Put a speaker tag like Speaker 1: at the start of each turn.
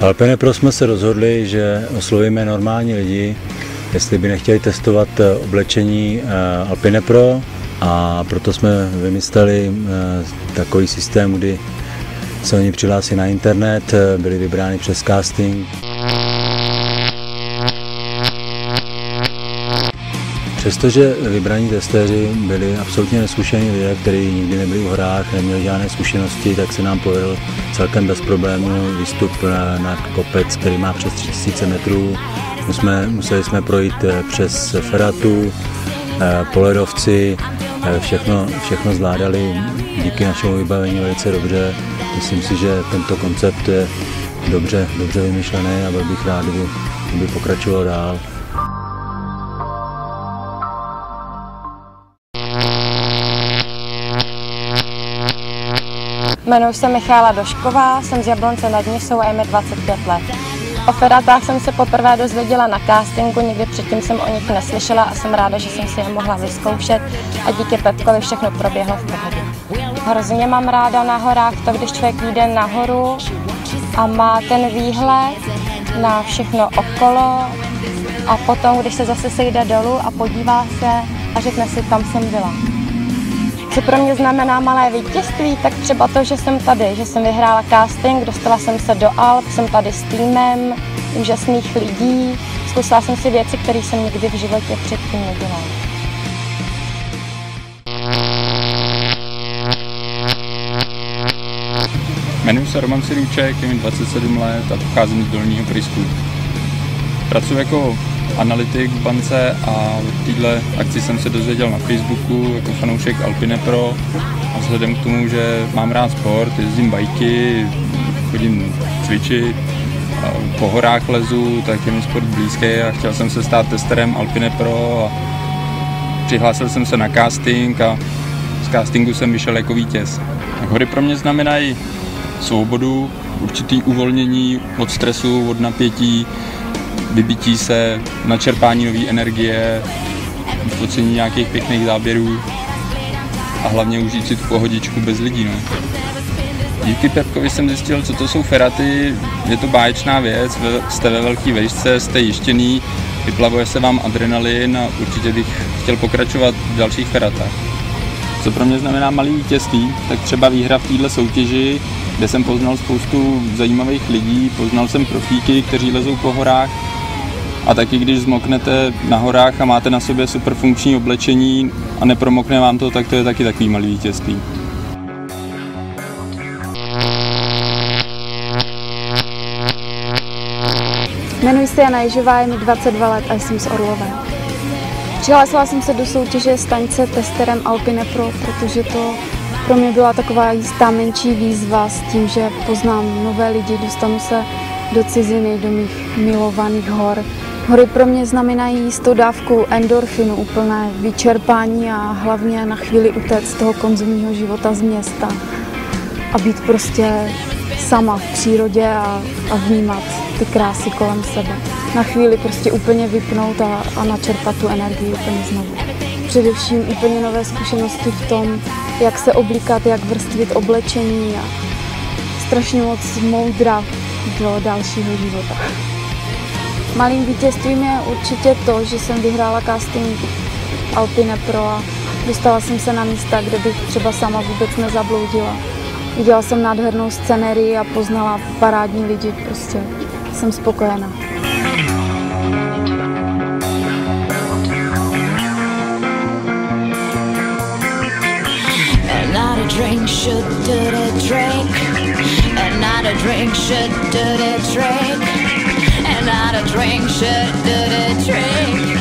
Speaker 1: Alpine Pro jsme se rozhodli, že oslovíme normální lidi, jestli by nechtěli testovat oblečení Alpine Pro, a proto jsme vymysleli takový systém, kdy se oni přihlásí na internet, byli vybráni přes casting. Přestože vybraní testéři byli absolutně neskušení lidé, kteří nikdy nebyli v horách, neměli žádné zkušenosti, tak se nám povedl celkem bez problémů výstup na kopec, který má přes 3000 metrů. Museli jsme projít přes feratu, po ledovci, všechno zvládali díky našemu vybavení velice dobře. Myslím si, že tento koncept je dobře vymyšlený a byl bych rád, kdyby pokračoval dál.
Speaker 2: Jmenuji se Michála Došková, jsem z Jablonce nad Nisou a je mi 25 let. O feratách jsem se poprvé dozvěděla na castingu, nikdy předtím jsem o nich neslyšela a jsem ráda, že jsem si je mohla vyzkoušet a díky Pepkovi všechno proběhlo v pohodě. Hrozně mám ráda na horách to, když člověk jde nahoru a má ten výhled na všechno okolo a potom, když se zase sejde dolů a podívá se a řekne si, tam jsem byla. Co pro mě znamená malé vítězství, tak třeba to, že jsem tady, že jsem vyhrála casting, dostala jsem se do Alp, jsem tady s týmem úžasných lidí, zkusila jsem si věci, které jsem nikdy v životě předtím nedělala.
Speaker 3: Jmenuji se Roman Sirůček, je mi 27 let a pocházím z Dolního Prysku. Pracuji jako analytik v bance a o této akci jsem se dozvěděl na Facebooku jako fanoušek Alpine Pro a vzhledem k tomu, že mám rád sport, jezdím bajky, chodím cvičit, po horách lezu, tak je mi sport blízký a chtěl jsem se stát testerem Alpine Pro a přihlásil jsem se na casting a z castingu jsem vyšel jako vítěz. Hory pro mě znamenají svobodu, určitý uvolnění od stresu, od napětí, vybití se, načerpání nové energie, focení nějakých pěkných záběrů a hlavně užít si tu pohodičku bez lidí. No. Díky Pepkovi jsem zjistil, co to jsou feraty, je to báječná věc, jste ve velké vejšce, jste jištěný, vyplavuje se vám adrenalin a určitě bych chtěl pokračovat v dalších feratách. Co pro mě znamená malý vítězství, tak třeba výhra v této soutěži, kde jsem poznal spoustu zajímavých lidí, poznal jsem profíky, kteří lezou po horách a taky když zmoknete na horách a máte na sobě super funkční oblečení a nepromokne vám to, tak to je taky takový malý vítězství.
Speaker 4: Jmenuji se Jana Ježová, je mi 22 let a jsem z Orlové. Přihlásila jsem se do soutěže stanice testerem Alpine Pro, protože to pro mě byla taková jistá menší výzva s tím, že poznám nové lidi, dostanu se do ciziny, do mých milovaných hor. Hory pro mě znamenají jistou dávku endorfinu, úplné vyčerpání a hlavně na chvíli utéct z toho konzumního života z města a být prostě sama v přírodě a vnímat ty krásy kolem sebe. Na chvíli prostě úplně vypnout a načerpat tu energii úplně znovu. Především úplně nové zkušenosti v tom, jak se oblíkat, jak vrstvit oblečení a strašně moc moudra do dalšího života. Malým vítězstvím je určitě to, že jsem vyhrála casting Alpine Pro a dostala jsem se na místa, kde bych třeba sama vůbec nezabloudila. Viděla jsem nádhernou scenérii a poznala parádní lidi, prostě jsem spokojená.
Speaker 5: Another drink should do the trick. Another drink should do the trick. Another drink should do the trick.